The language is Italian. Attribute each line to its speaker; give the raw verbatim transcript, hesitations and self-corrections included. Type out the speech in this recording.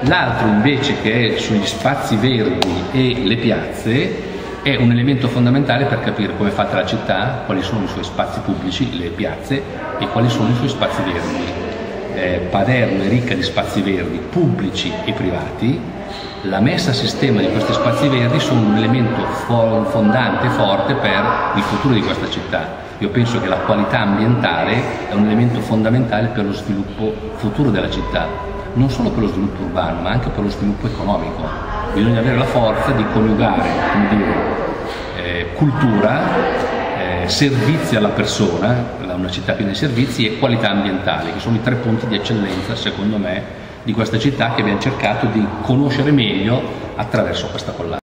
Speaker 1: L'altro invece, che è sugli spazi verdi e le piazze, è un elemento fondamentale per capire come è fatta la città, quali sono i suoi spazi pubblici, le piazze, e quali sono i suoi spazi verdi. Eh, Paderno è ricca di spazi verdi pubblici e privati. La messa a sistema di questi spazi verdi sono un elemento fondante e forte per il futuro di questa città. Io penso che la qualità ambientale è un elemento fondamentale per lo sviluppo futuro della città, non solo per lo sviluppo urbano, ma anche per lo sviluppo economico. Bisogna avere la forza di coniugare, come dire, eh, cultura, eh, servizi alla persona, una città piena di servizi, e qualità ambientale, che sono i tre punti di eccellenza, secondo me, di questa città, che abbiamo cercato di conoscere meglio attraverso questa collana.